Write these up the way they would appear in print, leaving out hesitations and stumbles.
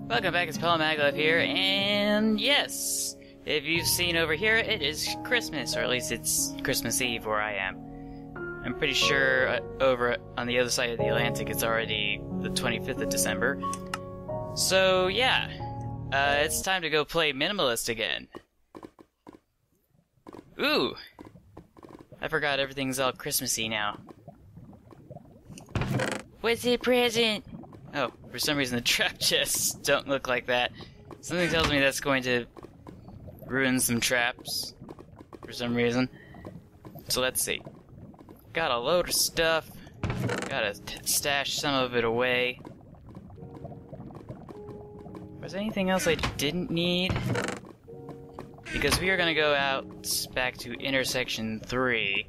Welcome back, it's Maglev here, and yes, if you've seen over here, it is Christmas, or at least it's Christmas Eve where I am. I'm pretty sure over on the other side of the Atlantic it's already the 25th of December. So yeah, it's time to go play Minimalist again. Ooh! I forgot everything's all Christmassy now. What's the present? Oh, for some reason the trap chests don't look like that. Something tells me that's going to ruin some traps for some reason. So let's see. Got a load of stuff. Gotta stash some of it away. Was there anything else I didn't need? Because we are gonna go out back to intersection 3.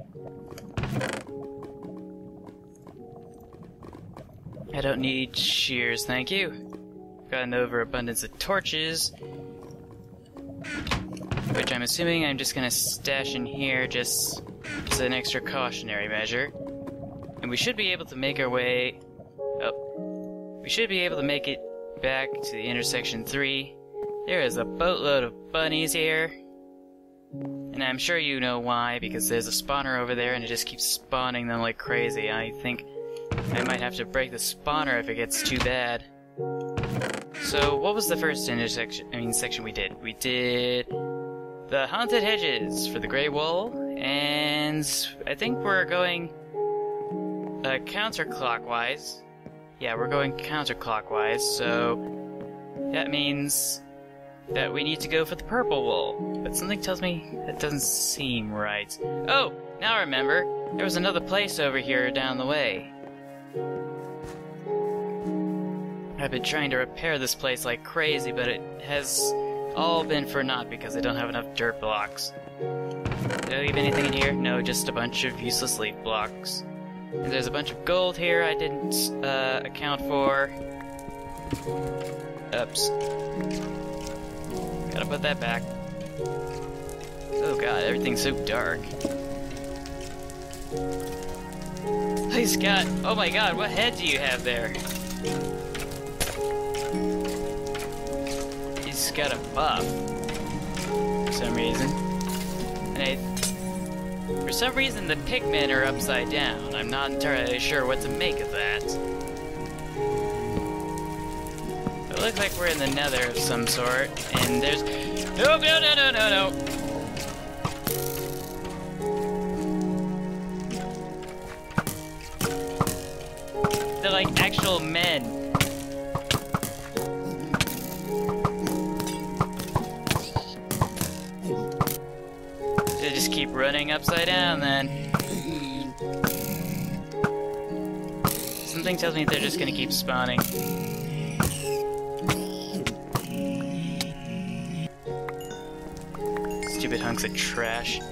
I don't need shears, thank you. Got an overabundance of torches, which I'm assuming I'm just gonna stash in here just as an extra cautionary measure. And we should be able to make our way... Oh. We should be able to make it back to the intersection 3. There is a boatload of bunnies here. And I'm sure you know why, because there's a spawner over there and it just keeps spawning them like crazy. I think I might have to break the spawner if it gets too bad. So, what was the first section we did? We did the Haunted Hedges for the Grey Wall, and I think we're going counterclockwise. Yeah, we're going counterclockwise, so that means that we need to go for the purple wall. But something tells me that doesn't seem right. Oh, now I remember. There was another place over here down the way. I've been trying to repair this place like crazy, but it has all been for naught because I don't have enough dirt blocks. Did I leave anything in here? No, just a bunch of useless leaf blocks. And there's a bunch of gold here I didn't account for. Oops. Gotta put that back. Oh god, everything's so dark. He's got... Oh my god, what head do you have there? He's got a buff. For some reason. And for some reason the pigmen are upside down. I'm not entirely sure what to make of that. It looks like we're in the nether of some sort, and there's... No, no, no, no, no, no! They're like actual men. They just keep running upside down then. Something tells me they're just gonna keep spawning. Stupid hunks of trash.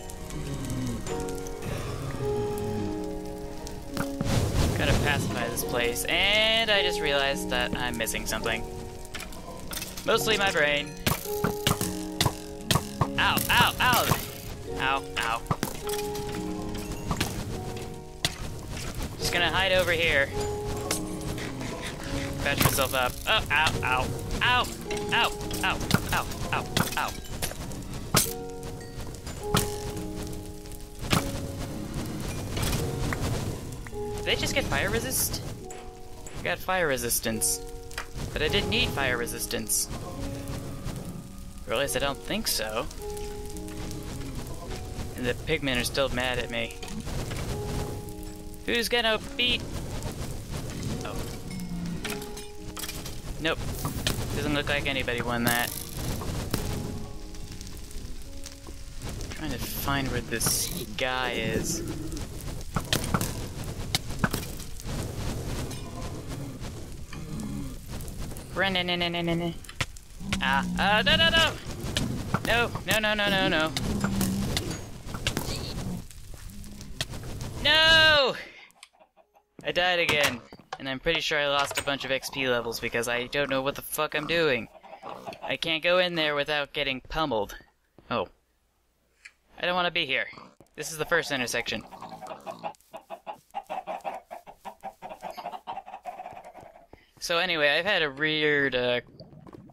Gotta pacify this place, and I just realized that I'm missing something. Mostly my brain. Ow, ow, ow! Ow, ow. Just gonna hide over here. Patch myself up. Oh, ow, ow, ow, ow, ow, ow, ow, ow. Did they just get fire resist? I got fire resistance. But I didn't need fire resistance. Or at least I don't think so. And the pigmen are still mad at me. Who's gonna beat... Oh. Nope. Doesn't look like anybody won that. I'm trying to find where this guy is. Ah, no, no, no! No, no, no, no, no, no. No! I died again, and I'm pretty sure I lost a bunch of XP levels because I don't know what the fuck I'm doing. I can't go in there without getting pummeled. Oh. I don't want to be here. This is the first intersection. So anyway, I've had a weird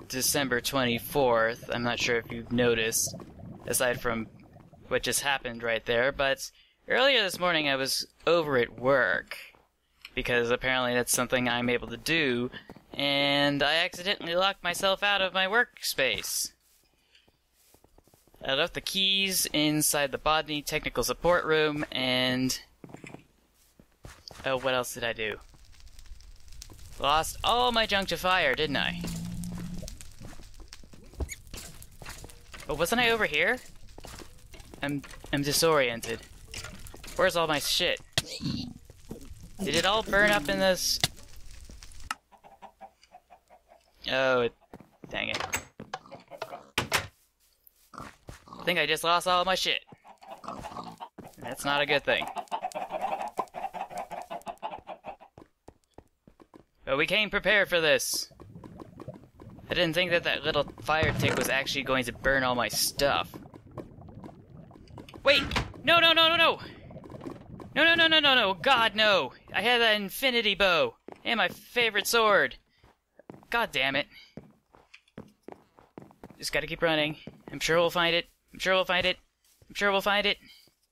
December 24th. I'm not sure if you've noticed, aside from what just happened right there, but earlier this morning I was over at work, because apparently that's something I'm able to do, and I accidentally locked myself out of my workspace. I left the keys inside the botany technical support room, and... oh, what else did I do? Lost all my junk to fire, didn't I? Oh, wasn't I over here? I'm disoriented. Where's all my shit? Did it all burn up in this? Oh, dang it. I think I just lost all of my shit. That's not a good thing. But we came prepared for this. I didn't think that that little fire tick was actually going to burn all my stuff. Wait! No, no, no, no, no! No, no, no, no, no, no! God, no! I had that infinity bow! And my favorite sword! God damn it. Just gotta keep running. I'm sure we'll find it. I'm sure we'll find it. I'm sure we'll find it.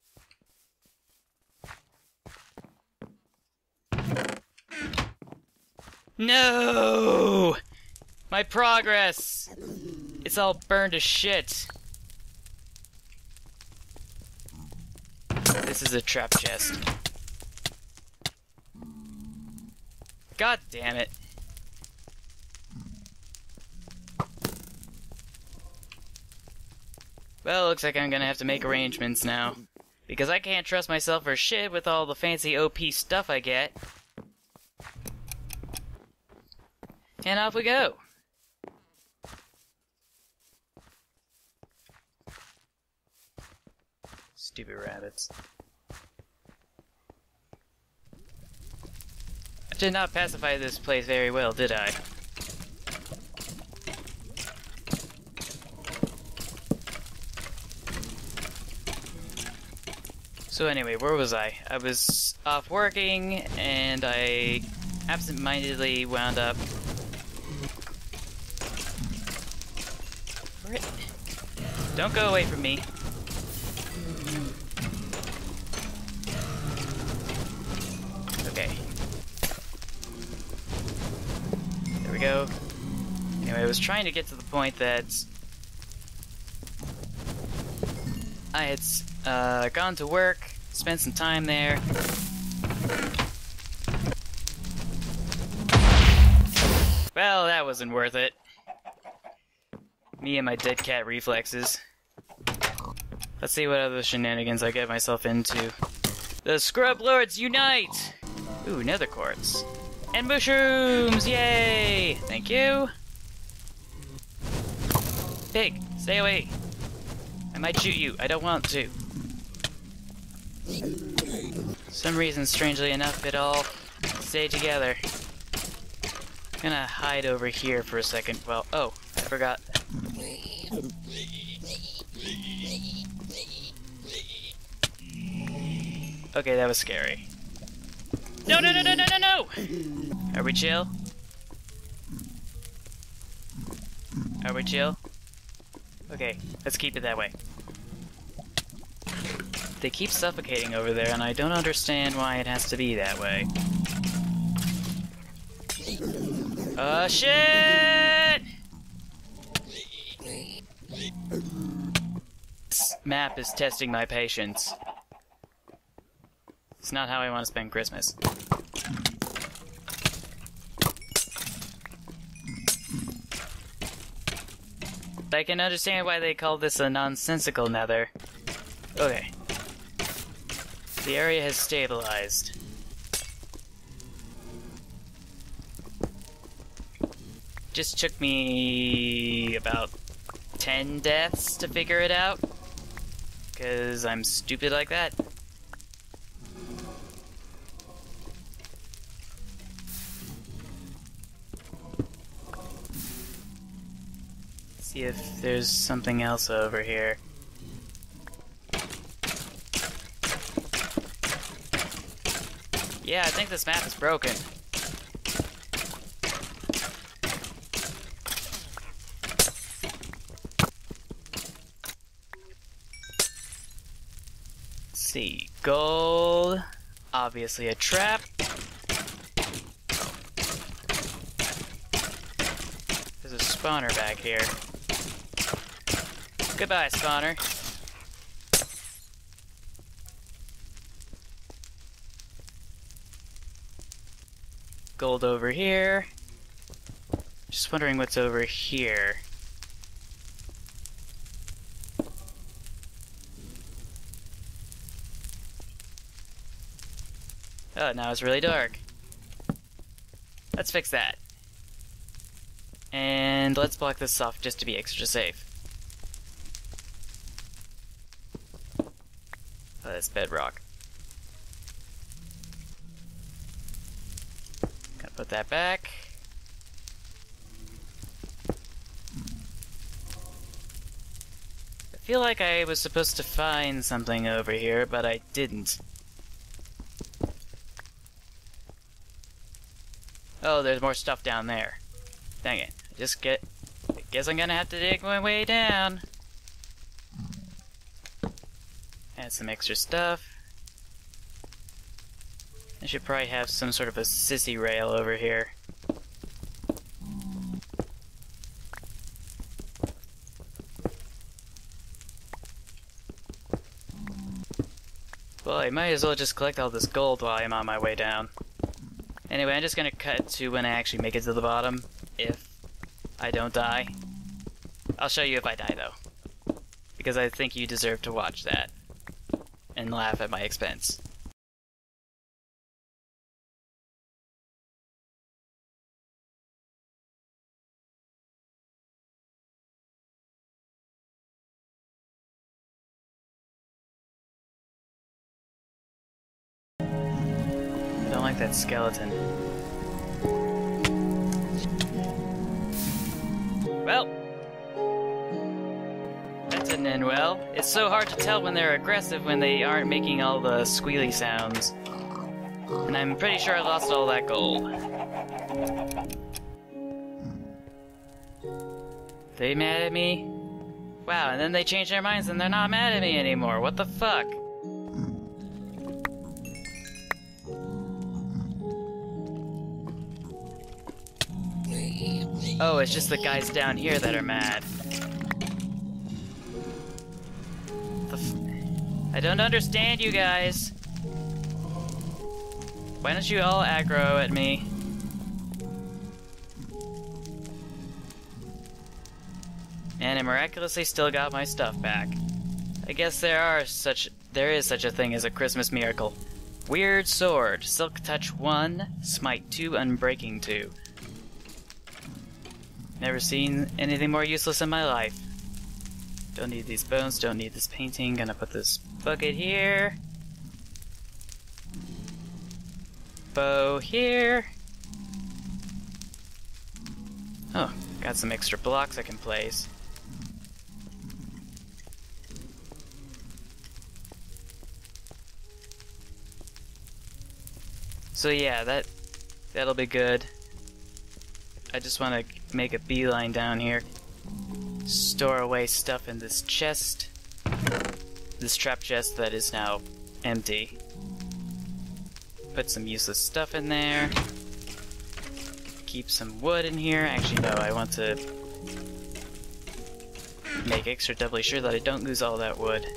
No! My progress! It's all burned to shit. This is a trap chest. God damn it. Well, looks like I'm gonna have to make arrangements now. Because I can't trust myself for shit with all the fancy OP stuff I get. And off we go. Stupid rabbits. I did not pacify this place very well, did I? So anyway, where was I? I was off working, and I absent-mindedly wound up... Don't go away from me. Okay. There we go. Anyway, I was trying to get to the point that I had gone to work, spent some time there. Well, that wasn't worth it. Me and my dead cat reflexes. Let's see what other shenanigans I get myself into. The Scrub Lords unite! Ooh, nether quartz. And mushrooms! Yay! Thank you! Pig, stay away! I might shoot you, I don't want to. Some reason, strangely enough, it all stayed together. I'm gonna hide over here for a second. Well, oh, I forgot. Okay, that was scary. No, no, no, no, no, no, no! Are we chill? Are we chill? Okay, let's keep it that way. They keep suffocating over there, and I don't understand why it has to be that way. Shit! This map is testing my patience. It's not how I want to spend Christmas. I can understand why they call this a nonsensical nether. Okay. The area has stabilized. Just took me about 10 deaths to figure it out. 'Cause I'm stupid like that. See if there's something else over here. Yeah, I think this map is broken. see. Gold. Obviously a trap. There's a spawner back here. Goodbye, spawner. Gold over here. Just wondering what's over here. Oh, now it's really dark. Let's fix that. And let's block this off just to be extra safe. Oh, that's bedrock. Gotta put that back. I feel like I was supposed to find something over here, but I didn't. Oh, there's more stuff down there. Dang it. I guess I'm gonna have to dig my way down. Add some extra stuff. I should probably have some sort of a sissy rail over here. Well, I might as well just collect all this gold while I'm on my way down. Anyway, I'm just gonna cut to when I actually make it to the bottom, if I don't die. I'll show you if I die, though. Because I think you deserve to watch that. And laugh at my expense. I don't like that skeleton. Well, that didn't end well. It's so hard to tell when they're aggressive when they aren't making all the squealy sounds. And I'm pretty sure I lost all that gold. They mad at me? Wow, and then they change their minds and they're not mad at me anymore. What the fuck? Oh, it's just the guys down here that are mad. I don't understand you guys. Why don't you all aggro at me? And I miraculously still got my stuff back. I guess there is such a thing as a Christmas miracle. Weird sword, silk touch 1, smite 2, unbreaking 2. Never seen anything more useless in my life. Don't need these bones, don't need this painting. Gonna put this bucket here. Bow here. Oh, got some extra blocks I can place. So yeah, that'll be good. I just want to make a beeline down here. Store away stuff in this chest. This trap chest that is now empty. Put some useless stuff in there. Keep some wood in here. Actually, no, I want to make extra doubly sure that I don't lose all that wood.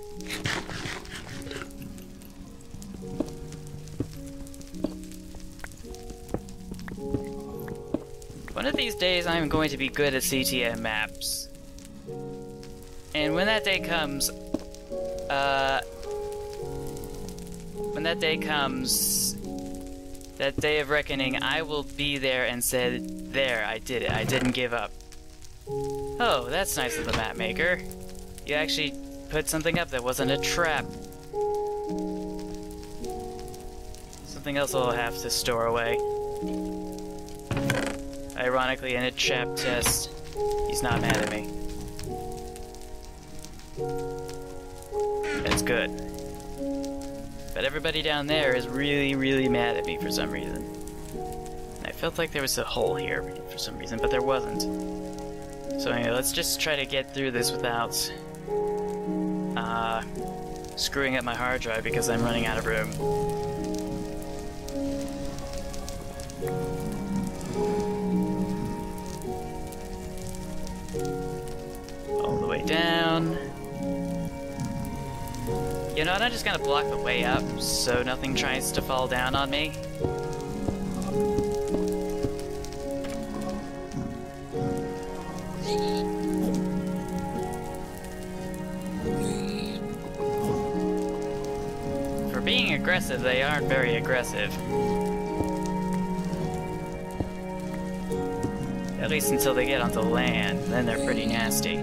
One of these days I'm going to be good at CTM maps. And when that day comes, that day of reckoning, I will be there and say, there, I did it, I didn't give up. Oh, that's nice of the map maker. You actually put something up that wasn't a trap. Something else I'll have to store away. Ironically, in a trap test, he's not mad at me. That's good. But everybody down there is really, really mad at me for some reason. And I felt like there was a hole here for some reason, but there wasn't. So anyway, let's just try to get through this without screwing up my hard drive because I'm running out of room. All the way down. You know what, I'm just gonna block the way up so nothing tries to fall down on me. For being aggressive, they aren't very aggressive. At least until they get onto land, then they're pretty nasty.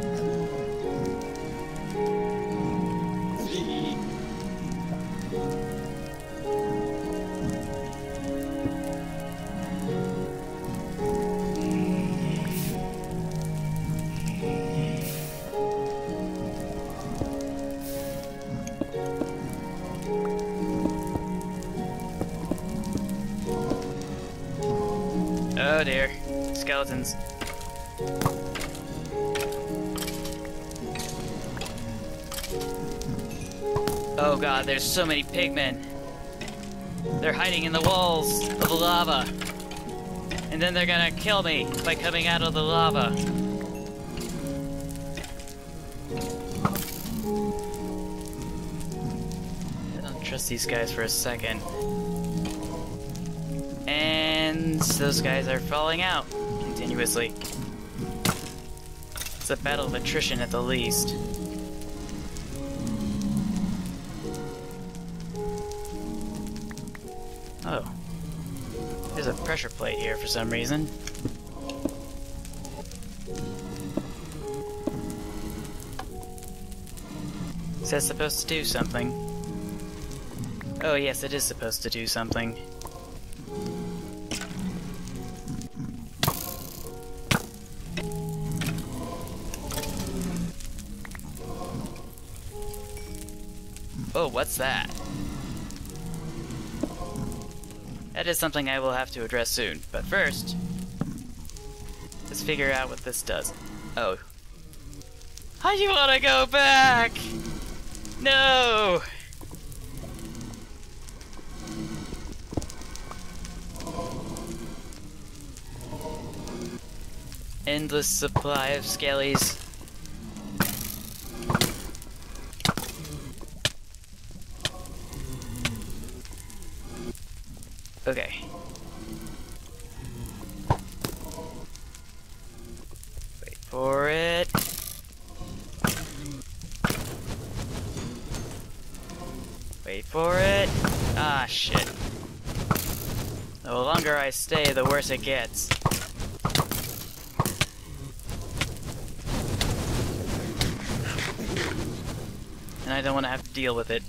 Oh dear, skeletons. Oh god, there's so many pigmen. They're hiding in the walls of the lava. And then they're gonna kill me by coming out of the lava. I don't trust these guys for a second. And those guys are falling out continuously. It's a battle of attrition at the least. Oh. There's a pressure plate here for some reason. Is that supposed to do something? Oh yes, it is supposed to do something. Oh, what's that? That is something I will have to address soon, but first, let's figure out what this does. Oh. I want to go back! No! Endless supply of skellies. Okay. Wait for it. Wait for it. Ah, shit. The longer I stay, the worse it gets. And I don't want to have to deal with it.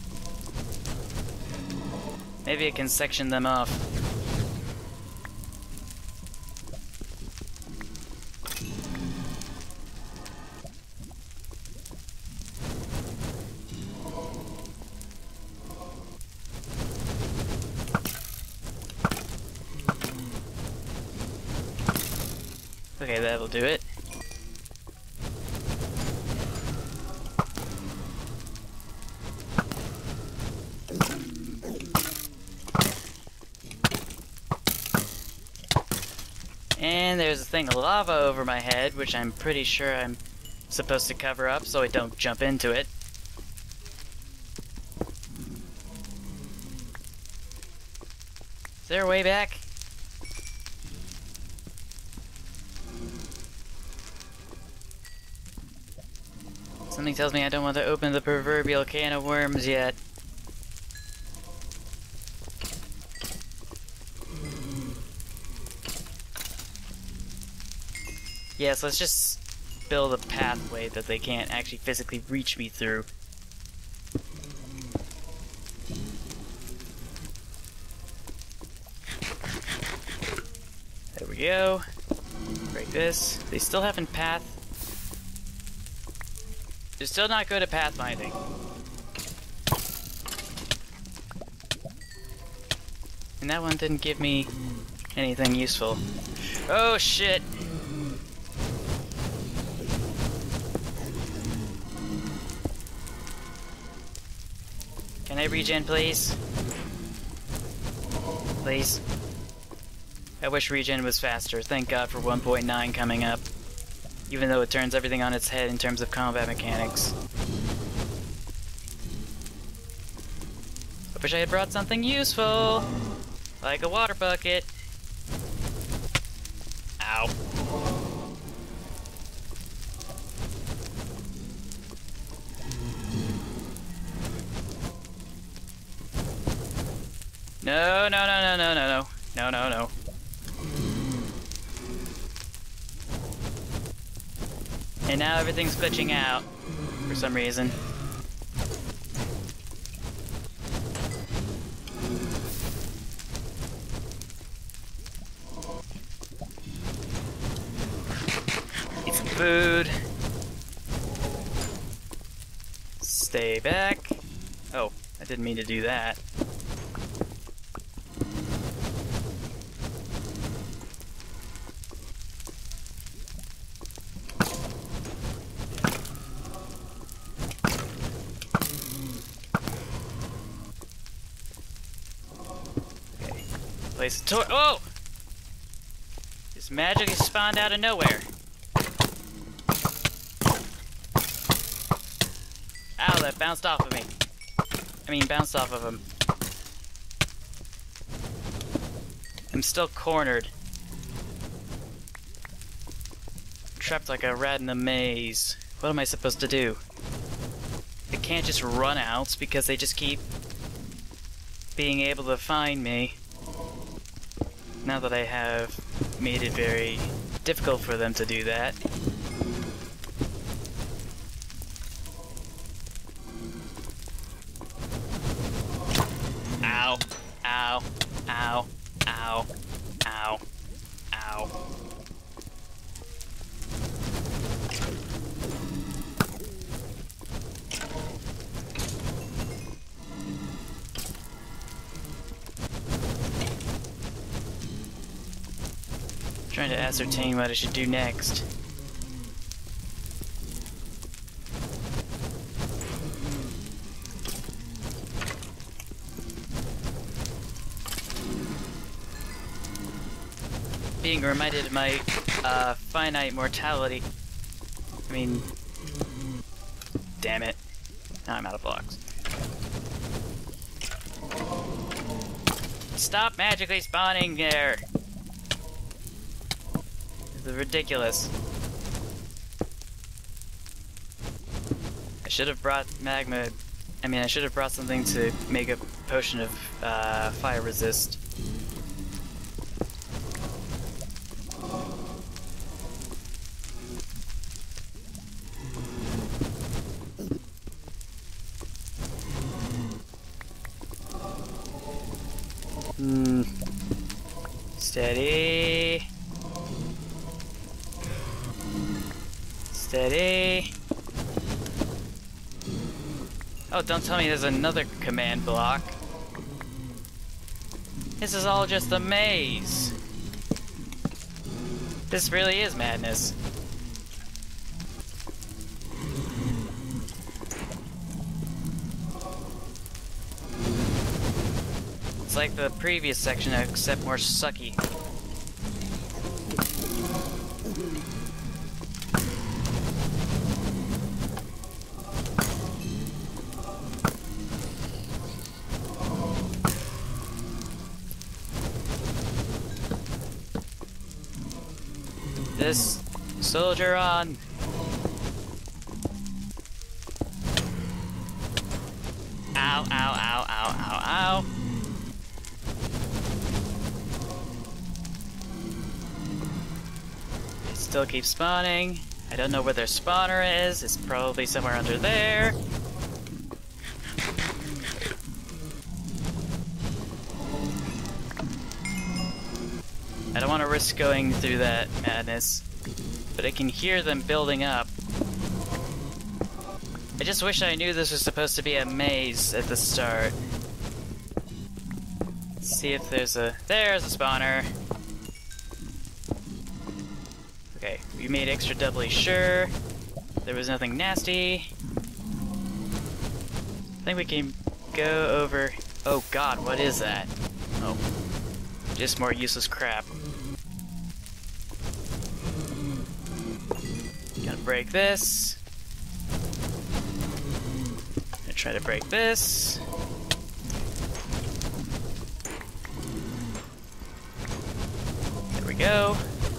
Maybe it can section them off. Okay, that'll do it. And there's a thing of lava over my head, which I'm pretty sure I'm supposed to cover up so I don't jump into it. Is there a way back? Something tells me I don't want to open the proverbial can of worms yet. Yes, let's just build a pathway that they can't actually physically reach me through. There we go. Break this. They still haven't path. They're still not good at pathfinding. And that one didn't give me anything useful. Oh shit! I regen, please? Please. I wish regen was faster. Thank God for 1.9 coming up. Even though it turns everything on its head in terms of combat mechanics. I wish I had brought something useful! Like a water bucket. Ow. No, no, no, no, no, no, no. No, no, no. And now everything's glitching out for some reason. Eat some food. Stay back. Oh, I didn't mean to do that. Place a torch. Oh! Just magically spawned out of nowhere. Ow, that bounced off of me. I mean, bounced off of him. I'm still cornered. Trapped like a rat in a maze. What am I supposed to do? I can't just run out because they just keep being able to find me. Now that I have made it very difficult for them to do that. Ow, ow, ow, ow, ow, ow. Trying to ascertain what I should do next. Being reminded of my finite mortality. I mean, damn it. Now I'm out of blocks. Stop magically spawning there! This is ridiculous. I should have brought magma. I mean, I should have brought something to make a potion of fire resist. Steady. Steady. Oh, don't tell me there's another command block. This is all just a maze. This really is madness. It's like the previous section, except more sucky. This soldier on. Ow, ow, ow, ow, ow, ow. It still keeps spawning. I don't know where their spawner is. It's probably somewhere under there. I don't want to risk going through that madness, but I can hear them building up. I just wish I knew this was supposed to be a maze at the start. Let's see if there's a spawner. Okay, we made extra doubly sure there was nothing nasty. I think we can go over... Oh god, what is that? Oh. Just more useless crap. Gotta break this. Gonna try to break this. There we go.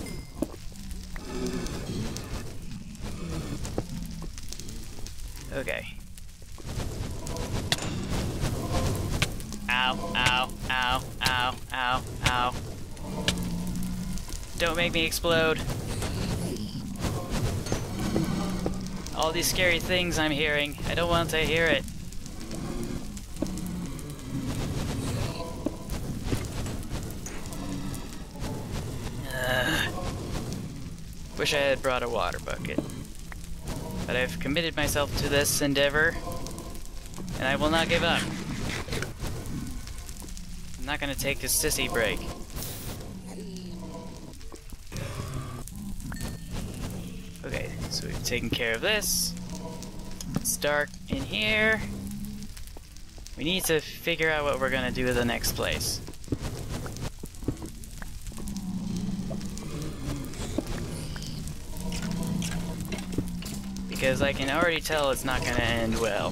Okay. Ow, ow, ow, ow, ow, ow. Don't make me explode. All these scary things I'm hearing. I don't want to hear it. Wish I had brought a water bucket. But I've committed myself to this endeavor, and I will not give up. I'm not gonna take this sissy break. Okay, so we've taken care of this. It's dark in here. We need to figure out what we're gonna do with the next place. Because I can already tell it's not gonna end well.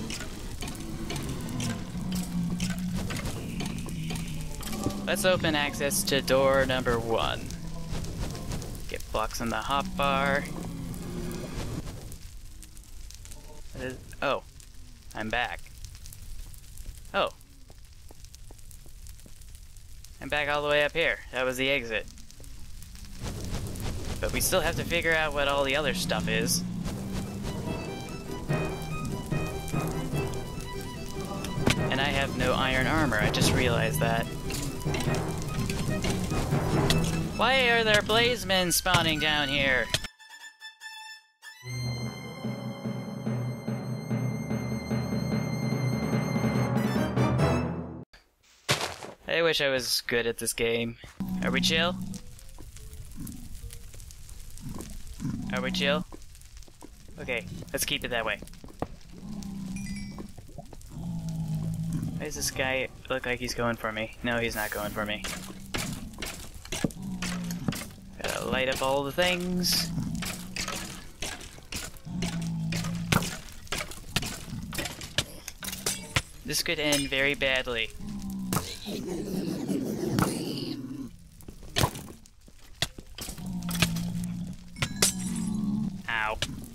Let's open access to door number 1. Get blocks on the hotbar. Oh, I'm back. Oh. I'm back all the way up here. That was the exit. But we still have to figure out what all the other stuff is. And I have no iron armor, I just realized that. Why are there blazemen spawning down here? I wish I was good at this game. Are we chill? Are we chill? Okay, let's keep it that way. Why does this guy look like he's going for me? No, he's not going for me. Gotta light up all the things. This could end very badly. Ow.